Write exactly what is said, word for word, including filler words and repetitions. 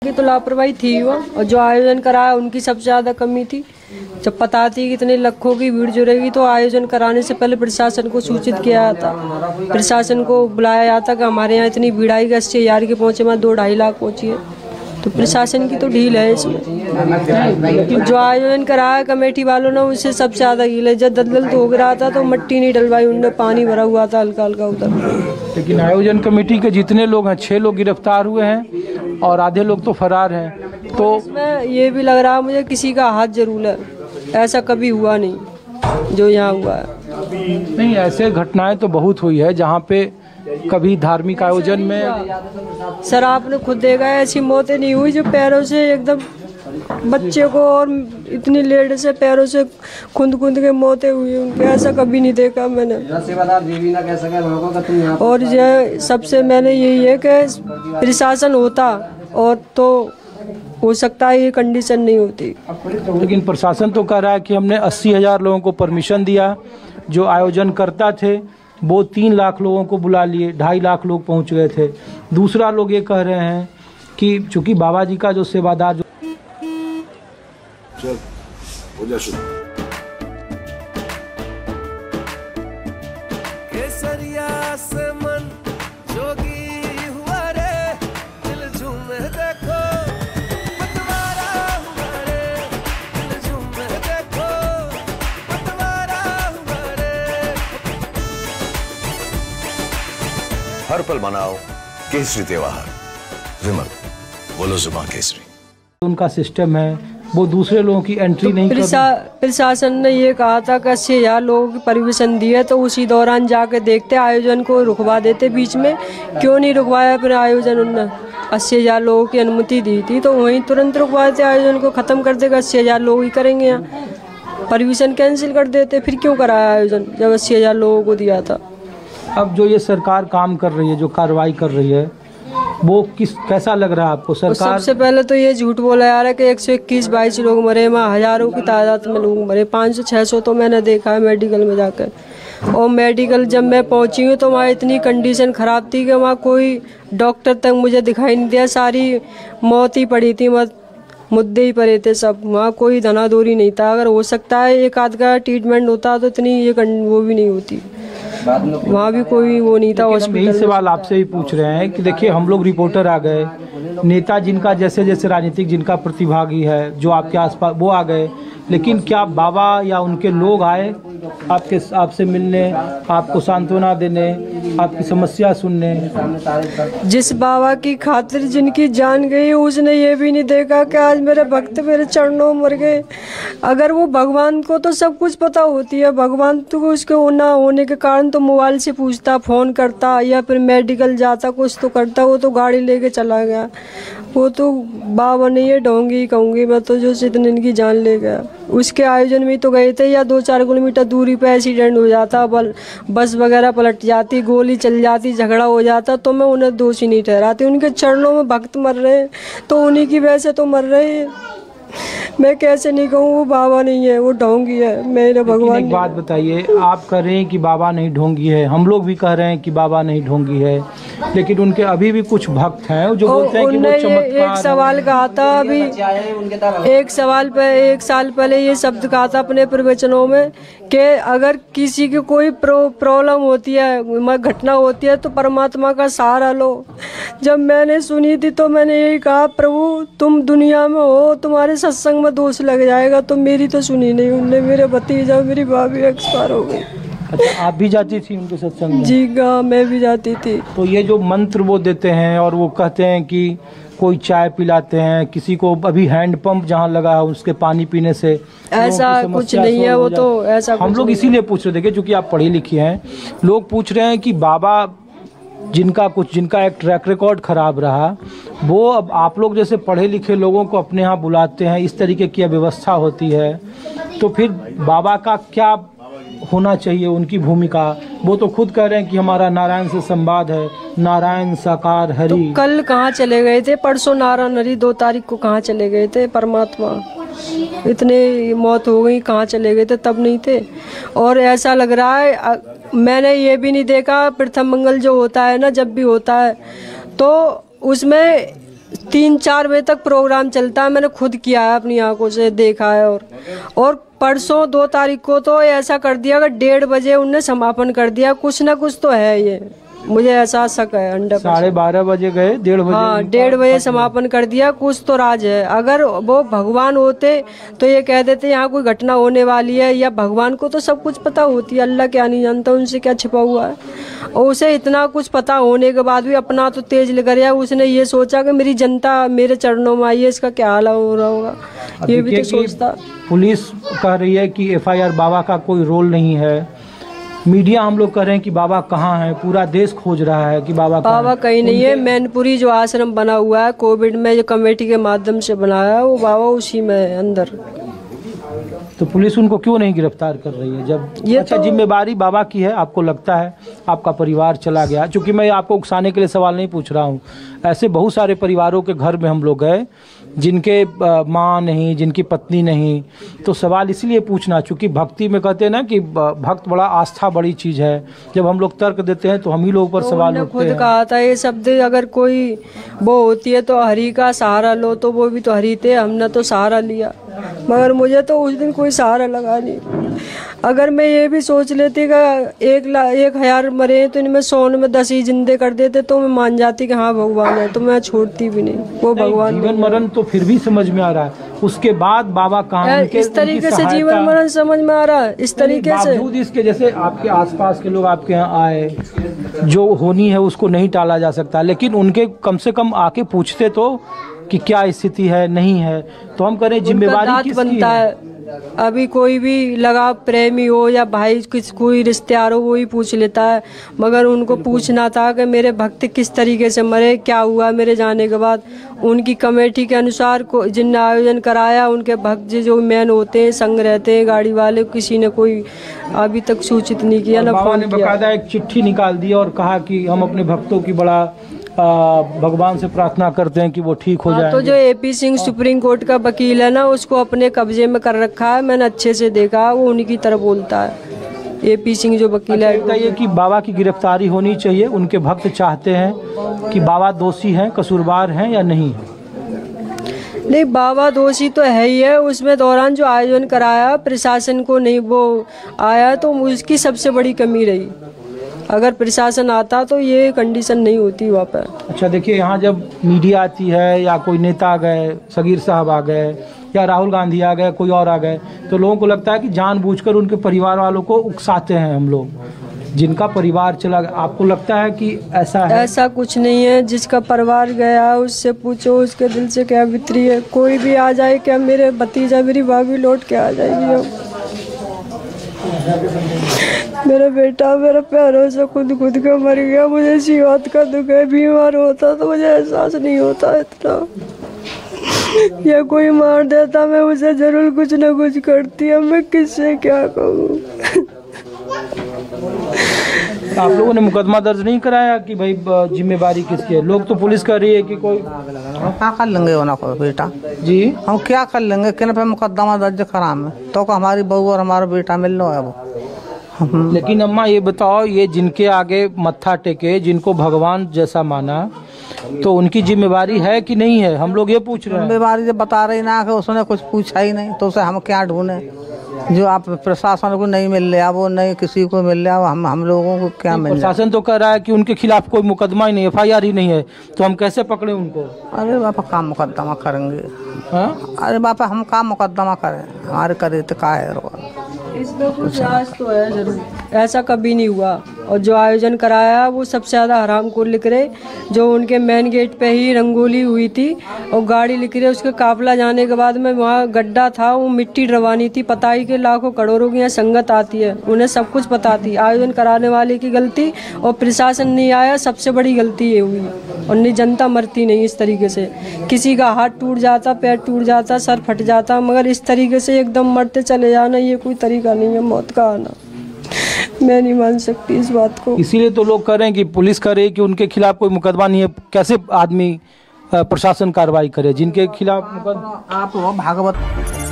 की तो लापरवाही थी वो, और जो आयोजन कराया उनकी सबसे ज्यादा कमी थी। जब पता थी कि इतने लाखों की भीड़ जुड़ेगी तो आयोजन कराने से पहले प्रशासन को सूचित किया जाता, प्रशासन को बुलाया जाता कि हमारे यहाँ इतनी भीड़ आई कि अस्सी हजार के पहुंचे में दो ढाई लाख पहुंची है। तो प्रशासन की तो ढील है इसमें। जो आयोजन कराया कमेटी वालों ने उससे सबसे ज्यादा ढील है। जब दलदल तो हो रहा था तो मट्टी नहीं डलवाई उनने, पानी भरा हुआ था हल्का हल्का उधर। लेकिन आयोजन कमेटी के जितने लोग हैं, छह लोग गिरफ्तार हुए हैं और आधे लोग तो फरार हैं। तो इसमें ये भी लग रहा है मुझे किसी का हाथ जरूर है, ऐसा कभी हुआ नहीं जो यहाँ हुआ है। नहीं, ऐसे घटनाएं तो बहुत हुई है जहाँ पे कभी धार्मिक आयोजन में। सर आपने खुद देखा है ऐसी मौतें नहीं हुई जो पैरों से एकदम बच्चे को और इतनी लेट से पैरों से खुंद खुंद के मौतें हुई उनके, ऐसा कभी नहीं देखा मैंने। और ये सबसे मैंने यही है कि प्रशासन होता और तो हो सकता है ये कंडीशन नहीं होती। लेकिन प्रशासन तो कह रहा है कि हमने अस्सी हजार लोगों को परमिशन दिया, जो आयोजन करता थे वो तीन लाख लोगों को बुला लिए, ढाई लाख लोग पहुंच गए थे। दूसरा लोग ये कह रहे हैं कि चूंकि बाबा जी का जो सेवादार जो हर पल मनाओ केसरी त्योहार। विमल, बोलो जुबान केसरी। उनका सिस्टम है, वो दूसरे लोगों की एंट्री नहीं कर। प्रशासन ने ये कहा था कि अस्सी हजार लोगों की परमिशन दी है तो उसी दौरान जाके देखते, आयोजन को रुकवा देते बीच में। क्यों नहीं रुकवाया फिर आयोजन? उन्होंने अस्सी हजार लोगों की अनुमति दी थी तो वहीं तुरंत रुकवा देते, आयोजन को खत्म कर देगा। अस्सी हजार लोग ही करेंगे यहाँ, परमिशन कैंसिल कर देते। फिर क्यों कराया आयोजन जब अस्सी हजार लोगों को दिया था? अब जो ये सरकार काम कर रही है, जो कार्रवाई कर रही है, वो किस कैसा लग रहा है आपको? सरकार सबसे पहले तो ये झूठ बोला जा रहा है कि एक सौ इक्कीस बाईस लोग मरे, वहाँ हजारों की तादाद में लोग मरे। पाँच सौ छः सौ तो मैंने देखा है मेडिकल में जाकर। और मेडिकल जब मैं पहुंची हूँ तो वहाँ इतनी कंडीशन ख़राब थी कि वहाँ कोई डॉक्टर तक मुझे दिखाई नहीं दिया, सारी मौत ही पड़ी थी, मत मुद्दे ही पड़े थे सब। वहाँ कोई धनाधोरी नहीं था। अगर हो सकता है एक आध का ट्रीटमेंट होता तो इतनी ये वो भी नहीं होती, वहाँ भी कोई वो नहीं था। यही सवाल आपसे भी पूछ रहे हैं कि देखिए हम लोग रिपोर्टर आ गए, नेता जिनका जैसे जैसे राजनीतिक जिनका प्रतिभागी है जो आपके आसपास वो आ गए, लेकिन क्या बाबा या उनके लोग आए आपके आपसे मिलने, आपको सांत्वना देने, आपकी समस्या सुनने? जिस बाबा की खातिर जिनकी जान गई उसने ये भी नहीं देखा कि आज मेरे भक्त मेरे चरणों मर गए। अगर वो भगवान को तो सब कुछ पता होती है, भगवान तो उसके ना होने के कारण तो मोबाइल से पूछता, फ़ोन करता या फिर मेडिकल जाता, कुछ तो करता। वो तो गाड़ी लेके चला गया। वो तो बाबा नहीं है, ढोंगी कहूँगी मैं तो, जो इतने इनकी जान ले गया। उसके आयोजन में तो गए थे या दो चार किलोमीटर दूरी पे एक्सीडेंट हो जाता, बल बस वगैरह पलट जाती, गोली चल जाती, झगड़ा हो जाता तो मैं उन्हें दोषी नहीं ठहराती। उनके चरणों में भक्त मर रहे हैं तो उन्हीं की वजह से तो मर रहे हैं। मैं कैसे नहीं कहूँ वो बाबा नहीं है, वो ढोंगी है, मेरे भगवान। एक बात बताइए, आप कह रहे हैं कि बाबा नहीं ढोंगी है, हम लोग भी कह रहे हैं कि बाबा नहीं ढोंगी है, लेकिन उनके अभी भी कुछ भक्त हैं जो बोलते हैं कि वो चमत्कार। एक सवाल कहा था अभी, एक सवाल पे एक साल पहले ये शब्द कहा था अपने प्रवचनों में कि अगर किसी की कोई प्रॉब्लम होती है, घटना होती है तो परमात्मा का सहारा लो। जब मैंने सुनी थी तो मैंने यही कहा, प्रभु तुम दुनिया में हो, तुम्हारे सत्संग में दोष लग जाएगा। तो मेरी तो सुनी नहीं उनने। मेरे भतीजा मेरी भाभी एक्सपायर हो गई। अच्छा, आप भी जाती थी उनके सत्संग में? जी हाँ, मैं भी जाती थी। तो ये जो मंत्र वो देते हैं और वो कहते हैं कि कोई चाय पिलाते हैं, किसी को अभी हैंड पंप जहाँ लगा है उसके पानी पीने से ऐसा कुछ नहीं है। वो तो ऐसा हम लोग इसीलिए पूछ रहे थे क्योंकि आप पढ़ी लिखी हैं। लोग पूछ रहे हैं कि बाबा जिनका कुछ जिनका एक ट्रैक रिकॉर्ड खराब रहा, वो अब आप लोग जैसे पढ़े लिखे लोगों को अपने यहाँ बुलाते हैं, इस तरीके की व्यवस्था होती है, तो फिर बाबा का क्या होना चाहिए, उनकी भूमिका? वो तो खुद कह रहे हैं कि हमारा नारायण से संवाद है, नारायण साकार हरि। तो कल कहाँ चले गए थे? परसों नारायण हरि दो तारीख को कहाँ चले गए थे? परमात्मा इतने मौत हो गई, कहाँ चले गए थे? तब नहीं थे। और ऐसा लग रहा है, मैंने ये भी नहीं देखा प्रथम मंगल जो होता है ना, जब भी होता है तो उसमें तीन चार बजे तक प्रोग्राम चलता है, मैंने खुद किया है, अपनी आंखों से देखा है। और और परसों दो तारीख को तो ऐसा कर दिया कि डेढ़ बजे उनने समापन कर दिया। कुछ ना कुछ तो है, ये मुझे ऐसा शक है। अंडा साढ़े बारह बजे गए, डेढ़ बजे हाँ डेढ़ बजे समापन कर दिया। कुछ तो राज है। अगर वो भगवान होते तो ये कह देते यहाँ कोई घटना होने वाली है, या भगवान को तो सब कुछ पता होती है, अल्लाह क्या नहीं जानता, उनसे क्या छिपा हुआ है। और उसे इतना कुछ पता होने के बाद भी अपना तो तेज लेकर गया। उसने ये सोचा कि मेरी जनता मेरे चरणों में आई है, इसका क्या हाल हो रहा होगा, ये भी तो सोचता। पुलिस कह रही है कि एफ आई आर बाबा का कोई रोल नहीं है, मीडिया हम लोग कह रहे हैं कि बाबा कहाँ है, पूरा देश खोज रहा है कि बाबा बाबा कहीं नहीं है। मैनपुरी जो आश्रम बना हुआ है कोविड में, जो कमेटी के माध्यम से बनाया है, वो बाबा उसी में है अंदर। तो पुलिस उनको क्यों नहीं गिरफ्तार कर रही है जब ये अच्छा तो... जिम्मेवारी बाबा की है? आपको लगता है आपका परिवार चला गया? क्योंकि मैं आपको उकसाने के लिए सवाल नहीं पूछ रहा हूँ, ऐसे बहुत सारे परिवारों के घर में हम लोग गए जिनके माँ नहीं, जिनकी पत्नी नहीं। तो सवाल इसलिए पूछना, चूँकि भक्ति में कहते हैं ना कि भक्त बड़ा आस्था बड़ी चीज़ है, जब हम लोग तर्क देते हैं तो हम ही लोग पर तो सवाल उठते हैं। खुद कहा था ये शब्द, अगर कोई वो होती है तो हरि का सहारा लो, तो वो भी तो हरि थे, हमने तो सहारा लिया, मगर मुझे तो उस दिन कोई सहारा लगा नहीं। अगर मैं ये भी सोच लेती कि एक ला एक हजार मरे तो इनमें सौ में दस ही जिंदे कर देते तो मैं मान जाती कि हाँ भगवान है, तो मैं छोड़ती भी नहीं। वो भगवान जीवन मरण तो फिर भी समझ में आ रहा है, उसके बाद बाबा कहाँ इस तरीके से जीवन मरण समझ में आ रहा है, इस तरीके से इसके जैसे आपके आसपास के लोग आपके यहाँ आए, जो होनी है उसको नहीं टाला जा सकता, लेकिन उनके कम से कम आके पूछते तो कि क्या स्थिति है, नहीं है, तो हम करें जिम्मेवारी किसकी बनता है? है अभी कोई भी लगा प्रेमी हो या भाई किस कोई रिश्तेदार हो, वो ही पूछ लेता है, मगर उनको पूछना था कि मेरे भक्त किस तरीके से मरे, क्या हुआ मेरे जाने के बाद। उनकी कमेटी के अनुसार को जिनने आयोजन कराया, उनके भक्त जो मेन होते हैं, संग रहते हैं, गाड़ी वाले, किसी ने कोई अभी तक सूचित नहीं किया, ना फोन किया। बकायदा एक चिट्ठी निकाल दी और कहा कि हम अपने भक्तों की बड़ा आ, भगवान से प्रार्थना करते हैं कि वो ठीक हो जाए। तो जो एपी सिंह सुप्रीम कोर्ट का वकील है ना, उसको अपने कब्जे में कर रखा है, मैंने अच्छे से देखा, वो उन्हीं की तरफ बोलता है। एपी सिंह जो वकील है, अच्छा, ये कि बाबा की गिरफ्तारी होनी चाहिए, उनके भक्त चाहते हैं कि बाबा दोषी हैं, कसूरवार हैं या नहीं है? नहीं, बाबा दोषी तो है ही है। उसमें दौरान जो आयोजन कराया प्रशासन को नहीं वो आया, तो उसकी सबसे बड़ी कमी रही। अगर प्रशासन आता तो ये कंडीशन नहीं होती वहाँ पर। अच्छा देखिए, यहाँ जब मीडिया आती है या कोई नेता आ गए, सगीर साहब आ गए या राहुल गांधी आ गए, कोई और आ गए, तो लोगों को लगता है कि जानबूझकर उनके परिवार वालों को उकसाते हैं हम लोग, जिनका परिवार चला गया। आपको लगता है कि ऐसा है? ऐसा कुछ नहीं है। जिसका परिवार गया उससे पूछो उसके दिल से क्या बीती है। कोई भी आ जाए, क्या मेरे भतीजा मेरी भाभी लौट के आ जाएगी, मेरा बेटा मेरा प्यारों से खुद खुद के मर गया, मुझे इसी बात का दुख है। बीमार होता तो मुझे एहसास नहीं होता इतना, या कोई मार देता मैं उसे जरूर कुछ न कुछ करती। अब मैं किससे क्या कहूँ? आप लोगों ने मुकदमा दर्ज नहीं कराया कि भाई जिम्मेवारी किसकी है? लोग तो पुलिस कर रही है कि कोई क्या कर लेंगे होना को बेटा जी, हम क्या कर लेंगे, किन पे मुकदमा दर्ज कराम है तो का हमारी बहू और हमारा बेटा मिल लो है वो। लेकिन अम्मा ये बताओ, ये जिनके आगे मत्था टेके, जिनको भगवान जैसा माना, तो उनकी जिम्मेवारी है कि नहीं है? हम लोग ये पूछ रहे हैं। जिम्मेवारी जब बता रही ना कि उसने कुछ पूछा ही नहीं, तो उसे हम क्या ढूंढे? जो आप प्रशासन को नहीं मिल रहा, वो नहीं किसी को मिल रहा, हम हम लोगों को क्या मिल रहा? प्रशासन तो कह रहा है कि उनके खिलाफ कोई मुकदमा ही नहीं, एफ आई आर ही नहीं है, तो हम कैसे पकड़े उनको? अरे बापा काम मुकदमा करेंगे? हाँ? अरे बापा हम काम मुकदमा करें, हमारे करे तो का है? इसमें कुछ राज तो है जरूर, ऐसा कभी नहीं हुआ। और जो आयोजन कराया वो सबसे ज़्यादा हराम को लिख रहे, जो उनके मेन गेट पे ही रंगोली हुई थी और गाड़ी लिख रहे, उसके काफिला जाने के बाद में वहाँ गड्ढा था, वो मिट्टी डरवानी थी। पता ही के लाखों करोड़ों की यहाँ संगत आती है, उन्हें सब कुछ पता थी। आयोजन कराने वाले की गलती और प्रशासन नहीं आया, सबसे बड़ी गलती ये हुई। और नहीं, जनता मरती नहीं इस तरीके से। किसी का हाथ टूट जाता, पैर टूट जाता, सर फट जाता, मगर इस तरीके से एकदम मरते चले जाना ये कोई तरीका नहीं है मौत का आना। मैं नहीं मान सकती इस बात को। इसीलिए तो लोग कह रहे हैं कि पुलिस करे कि उनके खिलाफ कोई मुकदमा नहीं है। कैसे आदमी प्रशासन कार्रवाई करे जिनके खिलाफ मुकदमा? आप वो भागवत